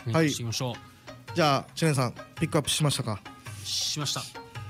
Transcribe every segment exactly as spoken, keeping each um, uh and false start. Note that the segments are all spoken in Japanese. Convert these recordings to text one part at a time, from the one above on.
メイクしていきましょう。 じゃあ知念さんピックアップしましたか？ しました。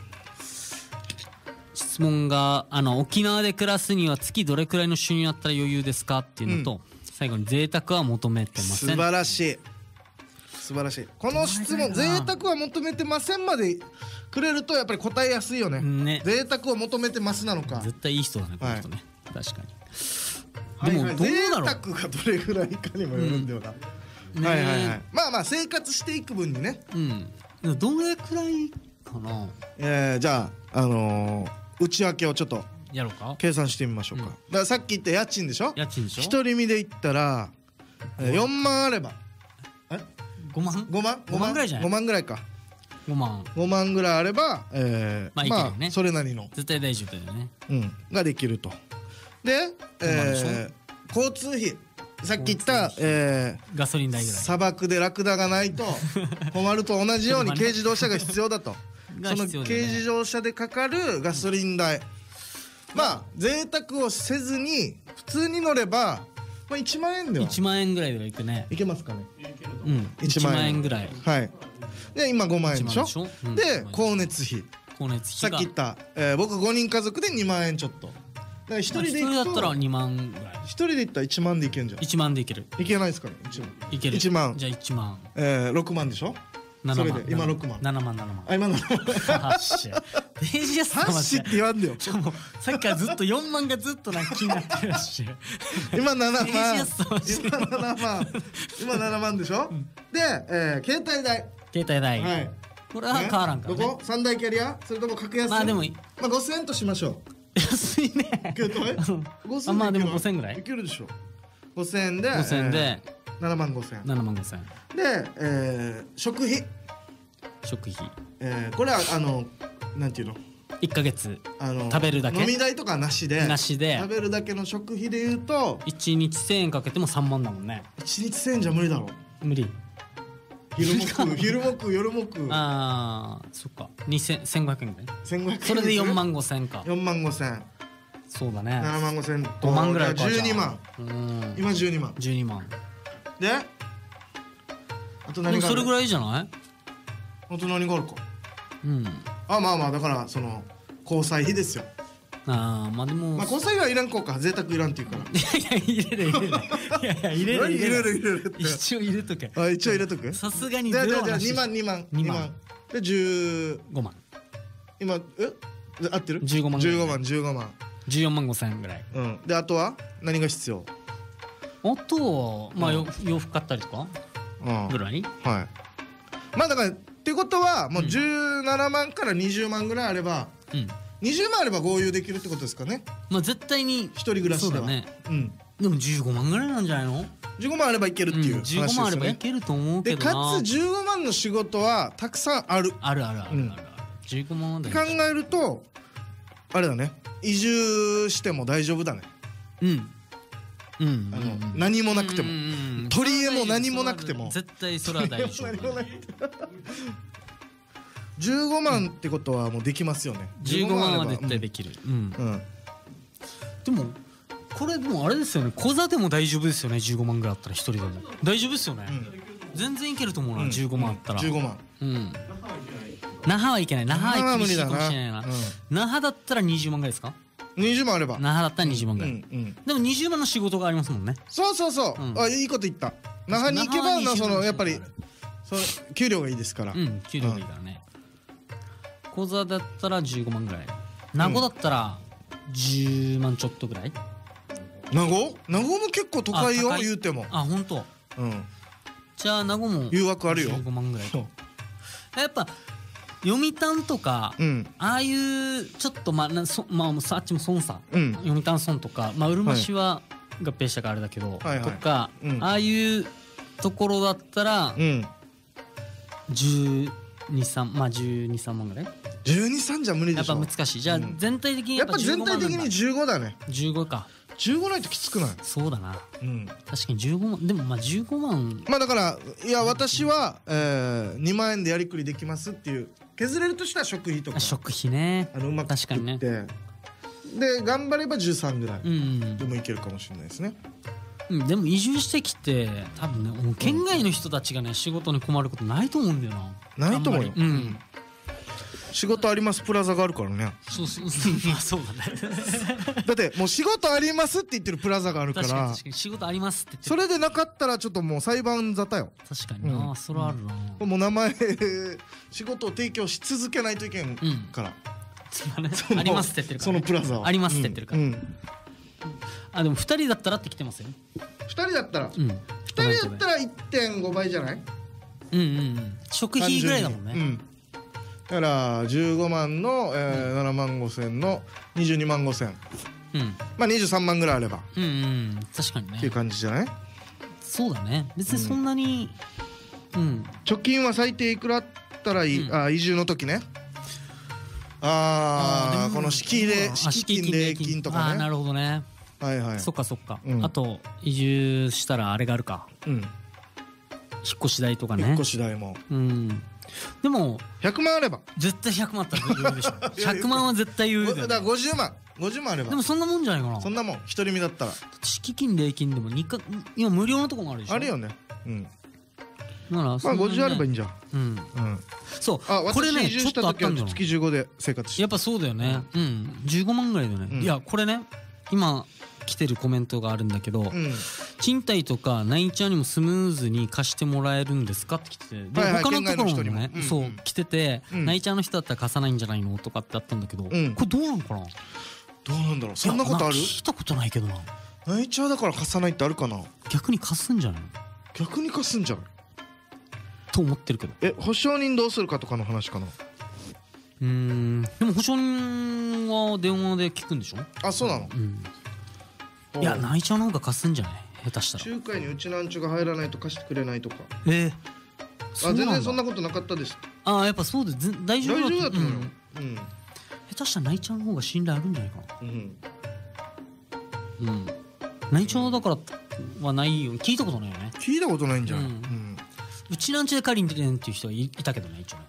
質問があの沖縄で暮らすには月どれくらいの収入あったら余裕ですかっていうのと、うん、最後に贅沢は求めてません。 素晴らしい素晴らしい。この質問贅沢は求めてませんまでくれるとやっぱり答えやすいよね。ね、贅沢を求めてますなのか。 絶対いい人だねこの人ね、はい、確かに。でも、はいはい、どうだろう。贅沢がどれぐらいかにもよるんだよな、うん、はいはいはい。まあまあ生活していく分にね、 うん、どれくらいかな。 えー、じゃああのー、内訳をちょっとやろうか計算してみましょうか、うん、だからさっき言った家賃でしょ。 家賃でしょ。 一人身で言ったら、えー、よんまんあればえごまんごまんごまんぐらいじゃない。 ごまんぐらいか。ごまんごまんぐらいあれば、えー、まあいけるよね、まあ、それなりの絶対大丈夫だよね、 うん、ができると。で、えー、交通費さっき言った、えー、 ガソリン代ぐらい。 砂漠でラクダがないと困ると同じように軽自動車が必要だとその軽自動車でかかるガソリン代、まあ贅沢をせずに普通に乗れば、まあ、いちまんえんではいちまんえんぐらいではいくね。 いけますかね。 うん、いちまんえんぐらい。 はい。で今ごまんえんでしょ。 うん、 で光熱費光熱費さっき言った、えー、僕ごにん家族でにまんえんちょっと。だからひとりで行くと、 まあ、ひとりだったらにまんぐらい。 ひとりで行ったらいちまんでいけんじゃん。 いちまんでいける。 いけないですかね。いちまんいける。 いちまん。 じゃあいちまん、 えー、ろくまんでしょ。 ななまん。 それで今ろくまん。 ななまんななまん。 あ今ななまん。 はっしデイジャストはっしって言わんでよ。 もうさっきからずっとよんまんがずっとなんか気になってるらしい。 今ななまん。 今ななまん。今ななまんでしょ。で、えー、携帯代。 携帯代。はい。これは変わらんからね。 どこ？三大キャリア？それとも格安？ まあでもいい。 まあごせんえんとしましょう。 安いね。 携帯？ごせんえん。 まあでもごせんぐらい。 いけるでしょ。ごせんえんで。 ごせんえんでななまんごせん。 ななまんごせん。 で、えー、食費。 食費。 えー、これはあのなんていうの？ いっかげつあの食べるだけ。 飲み代とかなしで。 なしで。 食べるだけの食費で言うと。 いちにちせんえんかけてもさんまんだもんね。 いちにちせんえんじゃ無理だろ。 無理。 昼も食う昼も食う夜も食う。 ああそっかにせんせんごひゃくえんぐらい。 せんごひゃくえん。 それでよんまんごせんか。 よんまんごせん。 そうだね。 ななまんごせんとごまんぐらいか。 じゅうにまん。今じゅうにまん。 じゅうにまんであと何がある？ それぐらいじゃない？ あと何があるか。 うん。 あまあまあだからその交際費ですよ。 ああまあでもまあ交際費はいらんこうか。贅沢いらんっていうから。 いやいや入れる入れる。いやいや入れる入れる入れる。 一応入れとけ。 あ一応入れとく。 さすがにじゃあじゃあじゃあにまんにまんにまんでじゅうごまん。 今え合ってる？ じゅうごまん。 じゅうごまんじゅうごまん。 じゅうよんまんごせんぐらい。 うん。であとは何が必要？ あとはまあ洋服買ったりとかぐらい。 はい。まあだからってことはもうじゅうななまんからにじゅうまんぐらいあれば。うん。にじゅうまんあれば合流できるってことですかね。 まあ絶対に一人暮らしではね。 うん。でもじゅうごまんぐらいなんじゃないの？ じゅうごまんあればいけるっていう話ですよね。 じゅうごまんあればいけると思うけどな。 でかつじゅうごまんの仕事はたくさんある。 あるあるあるある。じゅうごまんで考えるとあれだね。移住しても大丈夫だね。うん。うん。あの何もなくても取り柄も何もなくても絶対それは大丈夫。 じゅうごまんってことはもうできますよね。 じゅうごまんは絶対できる。うん。でもこれでもあれですよね。口座でも大丈夫ですよね。じゅうごまんぐらいあったら一人でも大丈夫ですよね。全然いけると思うな。じゅうごまんあったら。 じゅうごまん。うん。 那覇はいけない。那覇は厳しいかもしれないな。那覇だったらにじゅうまんぐらいですか？ にじゅうまんあれば。 那覇だったらにじゅうまんぐらい。でもにじゅうまんの仕事がありますもんね。 そうそうそう。あいいこと言った。那覇に行けばなそのやっぱりその給料がいいですから。 うん、給料がいいからね。口座だったらじゅうごまんぐらい。名護だったらじゅうまんちょっとぐらい。 名護？名護も結構都会よ言うても。 あ本当。うん。じゃあ名護も誘惑あるよ。 じゅうごまんぐらい。やっぱ読谷とかああいうちょっとまあそまああっちも孫さ読谷村とかまあうるま市は合併したからあれだけどとかああいうところだったらじゅうに、さんまあじゅうに、さんまんぐらい。 じゅうに、さんじゃ無理でしょ。 やっぱ難しい。じゃあ全体的にやっぱ全体的にじゅうごだね。 じゅうごか。 じゅうごないときつくない？ そうだな。うん。確かにじゅうごまんでもまあじゅうごまん。 まあだからいや私はにまんえんでやりくりできますっていう削れるとしたら食費とか。 食費ね。 あのうまく作って。で頑張ればじゅうさんぐらいでもいけるかもしれないですね。 うん、でも移住してきて多分ねもう県外の人たちがね仕事に困ることないと思うんだよな。ないと思うよ。 うん、 仕事ありますプラザがあるからね。 そうそうそうあそうだねだってもう仕事ありますって言ってるプラザがあるから。 確かに確かに仕事ありますって言ってそれでなかったらちょっともう裁判沙汰よ。 確かにな、うん、それあるな、 うん、もう名前仕事を提供し続けないといけんから、 うんね、ありますって言ってるから、 ね、そのプラザはありますって言ってるから、うんうん、あでもふたりだったらって来てますよ。 ふたりだったら、うん、ふたりだったら いってんご 倍じゃない？ うんうんうん食費ぐらいだもんね、うん、 だからじゅうごまんの、えーうん、ななまんごせんのにじゅうにまんごせん、うん、まあにじゅうさんまんぐらいあればうんうん確かにねっていう感じじゃない？ そうだね別にそんなに、うんうん、 貯金は最低いくらあったらいい、うん、あ移住の時ねああこの敷で敷金礼金とかね。 あなるほどね。 はいはい。 そっかそっか、うん、あと移住したらあれがあるか、うん、引っ越し代とかね。 引っ越し代も、 うん、でもひゃくまんあれば絶対ひゃくまんあったら余裕でしょひゃくまんは絶対余裕だよ、ね、 だからごじゅうまんごじゅうまんあれば。 でもそんなもんじゃないかな。 そんなもん独り身だったら敷金礼金でもにか今無料のとこもあるでしょ。 あるよね。うんだからまあごじゅうあればいいんじゃん。うんうんそうあこれね私移住した時は月じゅうごで生活してやっぱそうだよね。うんじゅうごまんぐらいだよね。いやこれね今来てるコメントがあるんだけど、うん、賃貸とかナイチャーにもスムーズに貸してもらえるんですかって来てて、で、はいはい、他のところもね、うんうん、そう来てて、うん、ナイチャーの人だったら貸さないんじゃないのとかってあったんだけど、うん、これどうなのかな。 どうなんだろう。そんなことある？ 聞いたことないけどな。 ナイチャーだから貸さないってあるかな。 逆に貸すんじゃない？ 逆に貸すんじゃないと思ってるけど。 え保証人どうするかとかの話かな。 うーんでも保証人は電話で聞くんでしょ。あそうなの、うんいやナイチャーの方が貸すんじゃない下手したら。 仲介にうちなんちゅが入らないと貸してくれないとか。 えー、 あ全然そんなことなかったです。 あやっぱそうで大丈夫だと思うよ、うんうん、下手したらナイチャーの方が信頼あるんじゃないかな。うんうん、ナイチャーだからはないよ聞いたことないよね。 聞いたことないんじゃん、うんうん、 うちなんちで借りんれんっていう人はいいたけどね一応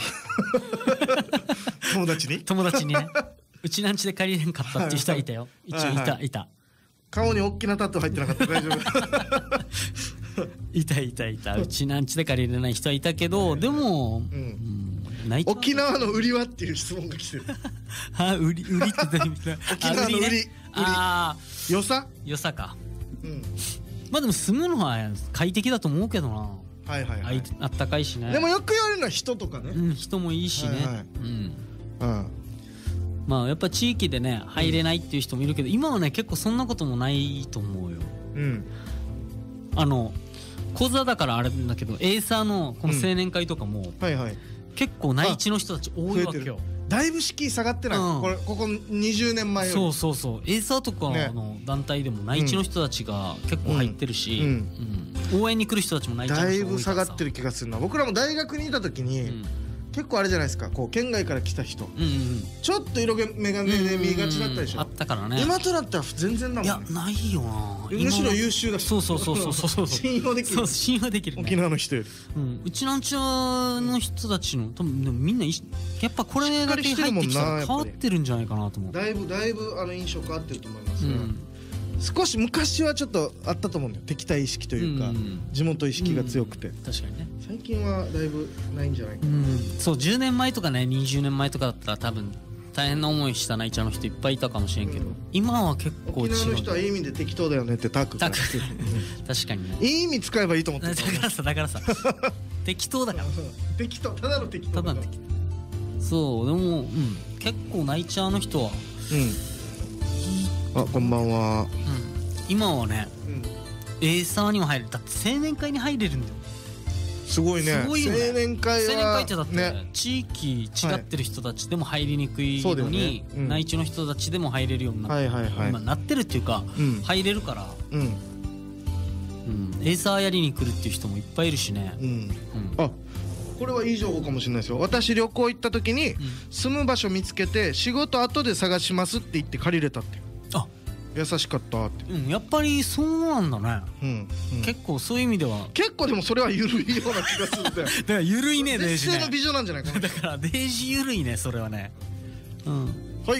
友達に友達にねうちなんちで借りれんかったっていう人はいたよ一応いた、はいはい、いた顔に大きなタトゥー入ってなかった大丈夫いたいたいたうちなんちで借りれない人はいたけどでも、うんうん、沖縄の売りはっていう質問が来てるあ売り売りってどういう意味だ沖縄の売り、ね、あ良さ良さか、うん、まあでも住むのは快適だと思うけどな。 はいはいはい、 あったかいしね。 でもよく言われるのは人とかね、 うん、人もいいしね、はいはい、うんうん、まあやっぱ地域でね入れないっていう人もいるけど、うん、今はね結構そんなこともないと思うよ、うん、あの講座だからあれだけどエーサーのこの青年会とかも、うんはいはい、結構内地の人たち多いわけよ。 だいぶ敷居下がってない、うん、これここにじゅうねんまえより。 そうそうそうエーサーとかの団体でも内地の人たちが結構入ってるし、うんうんうん、応援に来る人たちも内地の人が多いからさ。だいぶ下がってる気がするな。僕らも大学にいた時に、うん、結構あれじゃないですかこう県外から来た人、うんうん、ちょっと色眼鏡で見がちだったでしょ、うんうんうん、 あったからね。 今となったら全然だもんね。 いやないよな。 むしろ優秀だし。 そうそうそうそうそう信用できる。 そう信用できる、ね、 沖縄の人より、 うん、うちなんちゃの人たちの多分みんなやっぱこれだけ入ってきたら変わってるんじゃないかなと思う。 だいぶだいぶあの印象変わってると思いますね、うん、少し昔はちょっとあったと思うんだよ敵対意識というか、うん、地元意識が強くて、うん、 確かにね。 最近はだいぶないんじゃないかな、 うん、そうじゅうねんまえとかねにじゅうねんまえとかだったら多分大変な思いしたナイチャーの人いっぱいいたかもしれんけど、うん、今は結構違う。 沖縄の人はいい意味で適当だよねってタクが確かにねいい意味使えばいいと思ってるだからさだからさ適当だから適当ただの適当だから。ただの適当そうでも、うん、結構ナイチャーの人は、 うん、あこんばんは、うん、 今はね、うん、エーサーにも入れる。だって青年会に入れるんだよ。 すごいね。 すごいよね。 青年会は青年会ってだって、ね、地域違ってる人たちでも入りにくいのに、はいねうん、内地の人たちでも入れるようになって、はいはいはい、今なってるっていうか、うん、入れるから、うんうん、エーサーやりに来るっていう人もいっぱいいるしね、うんうん、 あこれはいい情報かもしれないですよ。私旅行行った時に、うん、住む場所見つけて仕事後で探しますって言って借りれたって。あ優しかったって、 うん、やっぱりそうなんだね、うんうん、結構そういう意味では結構でもそれは緩いような気がするんだよだから緩いねデイジね。 絶世の美女なんじゃないかなだからデイジ緩いねそれはね、うん、 はい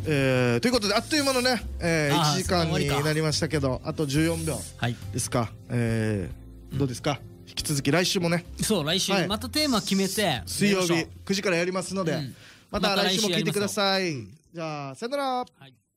えー、ということであっという間のね、えー、いちじかんになりましたけど、あとじゅうよんびょうですか、はい、えー、どうですか、うん、引き続き来週もね、 そう来週またテーマ決めて水曜日くじからやりますので、うん、また来週も聞いてください。じゃあさよなら。はい。